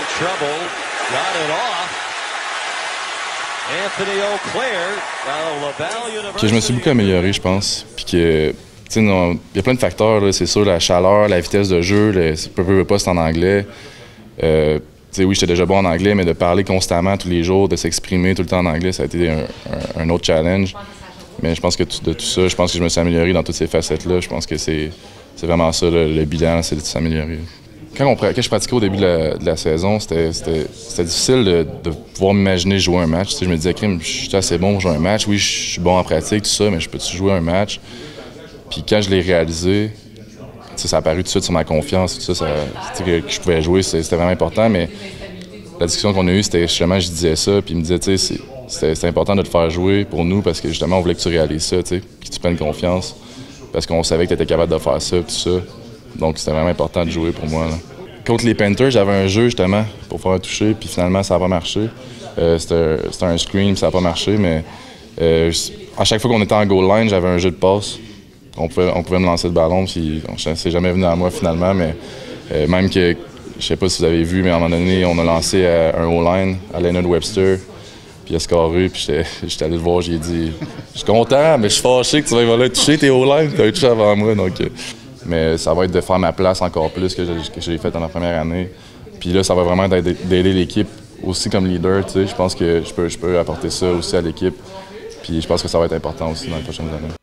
in trouble. Got it off. Anthony Auclair, Laval University. Que je me suis beaucoup amélioré, je pense. Puis que, tu sais, il y a plein de facteurs, c'est sûr, la chaleur, la vitesse de jeu, le poste en anglais. Oui, j'étais déjà bon en anglais, mais de parler constamment tous les jours, de s'exprimer tout le temps en anglais, ça a été un autre challenge. Mais je pense que de tout ça, je pense que je me suis amélioré dans toutes ces facettes-là. Je pense que c'est vraiment ça, le bilan, c'est de s'améliorer. Quand je pratiquais au début de la saison, c'était difficile de pouvoir m'imaginer jouer un match. Je me disais, crime, je suis assez bon pour jouer un match. Oui, je suis bon en pratique, tout ça, mais je peux-tu jouer un match? Puis quand je l'ai réalisé, ça a apparu tout de suite sur ma confiance, tout ça, que je pouvais jouer, c'était vraiment important. Mais la discussion qu'on a eue, c'était justement, je disais ça, puis il me disait, tu sais, c'est important de te faire jouer pour nous parce que justement, on voulait que tu réalises ça, que tu prennes confiance, parce qu'on savait que tu étais capable de faire ça, tout ça. Donc, c'était vraiment important de jouer pour moi, là. Contre les Panthers, j'avais un jeu justement pour faire un toucher, puis finalement, ça n'a pas marché. C'était un screen, ça n'a pas marché, mais à chaque fois qu'on était en goal line, j'avais un jeu de passe. On pouvait me lancer le ballon, puis c'est jamais venu à moi finalement, mais même que, je sais pas si vous avez vu, mais à un moment donné, on a lancé un O-line à Leonard Webster, puis il a scoré, puis j'étais allé le voir, j'ai dit « Je suis content, mais je suis fâché que tu vas aller toucher tes O-line, tu as touché avant moi. » Donc, mais ça va être de faire ma place encore plus que j'ai fait dans la première année. Puis là, ça va vraiment être d'aider l'équipe aussi comme leader, tu sais. Je pense que je peux apporter ça aussi à l'équipe. Puis je pense que ça va être important aussi dans les prochaines années.